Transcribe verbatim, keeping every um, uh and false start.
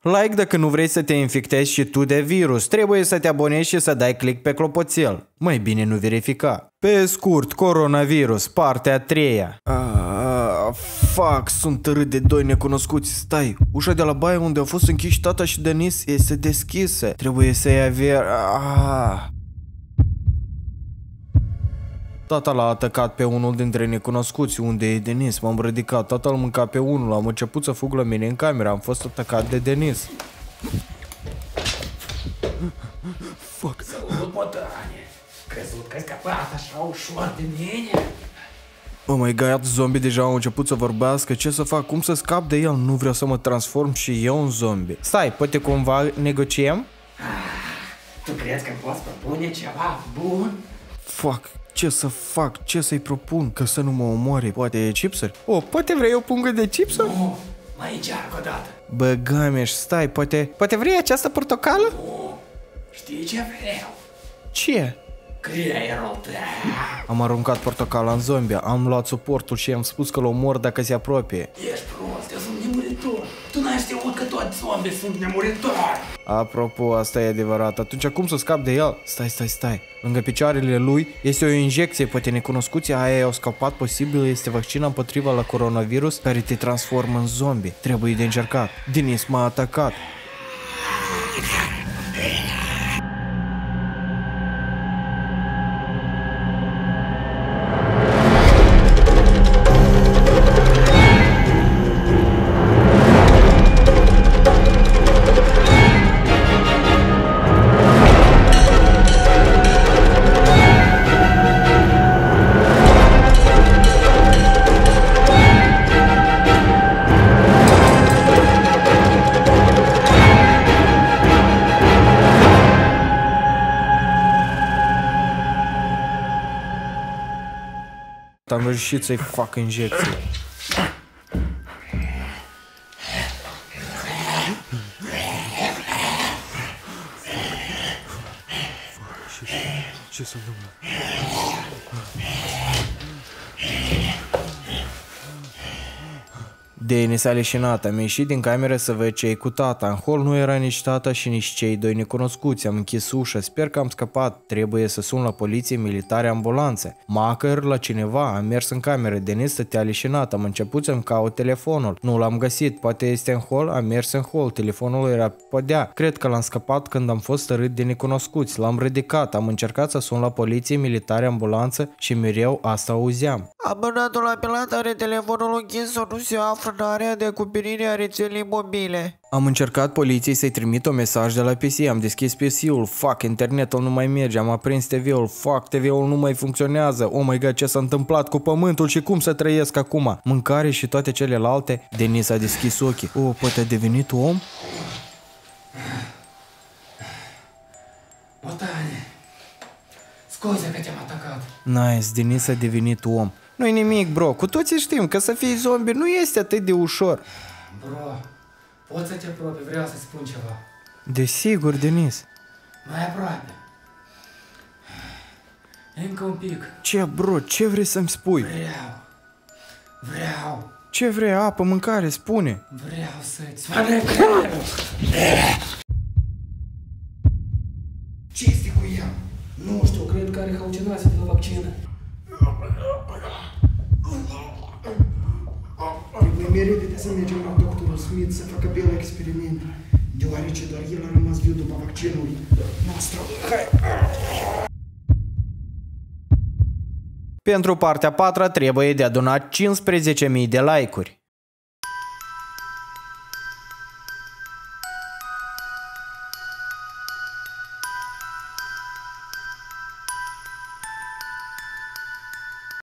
Like dacă nu vrei să te infectezi și tu de virus. Trebuie să te abonezi și să dai click pe clopoțel. Mai bine nu verifica. Pe scurt, coronavirus, partea a treia. Ah, fuck, sunt tărât de doi necunoscuți. Stai, ușa de la baie unde au fost închiși tata și Denis este deschisă. Trebuie să-i aver... Ah. Tata l-a atacat pe unul dintre necunoscuți. Unde e Denis? M-am ridicat. Tata îl mânca pe unul. Am început să fug la mine în cameră. Am fost atacat de Denis. Fuck. Salut, botane. Crezut că ai scăpat așa ușor de mine? Oh my god, zombie deja au început să vorbească. Ce să fac? Cum să scap de el? Nu vreau să mă transform și eu în zombie. Stai, poate cumva negociem? Ah, tu crezi că poți propune ceva bun? Fuck. Ce să fac? Ce să-i propun? Că să nu mă omoare? Poate chipsuri? Oh, poate vrei o pungă de chipsuri? Nu, mai încearcă o dată. Bă, Gameș, stai, poate... Poate vrei această portocală? Nu, știi ce vreau? Ce? Creierul tău. Am aruncat portocala în zombie, am luat suportul și i-am spus că l omor dacă se apropie. Ești prost, eu sunt nemuritor. Tu n-ai știut că toți zombie sunt nemuritori. Apropo, asta e adevărat. Atunci cum să scap de el? Stai, stai, stai. Lângă picioarele lui este o injecție. Poate necunoscuții aia au scăpat. Posibil este vaccin împotriva la coronavirus care te transformă în zombie. Trebuie de încercat. Denis m-a atacat. Am reușit să-i fac injecții. Ce s-a întâmplat? Denis a leșinat, am ieșit din cameră să văd ce e cu tata. În hol nu era nici tata și nici cei doi necunoscuți. Am închis ușa, sper că am scăpat. Trebuie să sun la poliție, militare, ambulanțe. Macăr la cineva, am mers în cameră. Denis stătea leșinat, am început să-mi caut telefonul. Nu l-am găsit, poate este în hol, am mers în hol. Telefonul era pe podea. Cred că l-am scăpat când am fost tărât de necunoscuți. L-am ridicat, am încercat să sun la poliție, militare, ambulanță și mereu asta auzeam. Abonatul apelat are telefonul închis sau nu se află în area de acoperire a rețelei mobile. Am încercat poliției să-i trimit un mesaj de la P C, am deschis P C-ul, fuck, internetul nu mai merge, am aprins T V-ul, fuck, T V-ul nu mai funcționează, oh my god, ce s-a întâmplat cu pământul și cum să trăiesc acum? Mâncare și toate celelalte. Denis a deschis ochii. Oh, poate a devenit om? Botane, scuze că te-am atacat. Nice, Denis a devenit om. Nu-i nimic, bro, cu toții știm că să fii zombie nu este atât de ușor. Bro, poți să te apropii, vreau să spun ceva. Desigur, Denis. Mai aproape. Încă un pic. Ce, bro, ce vrei să-mi spui? Vreau. Vreau. Ce vrei, apă, mâncare, spune. Vreau să-ți fac reclamă. Ce este cu ea? Nu știu, cred că are halucinații de la vaccină. Trebuie mereu să mergem la doctorul Smith să facă bel experiment, deoarece doar el a rămas viu după vaccinul nostru. Pentru partea a patra trebuie de adunat cincisprezece mii de like-uri.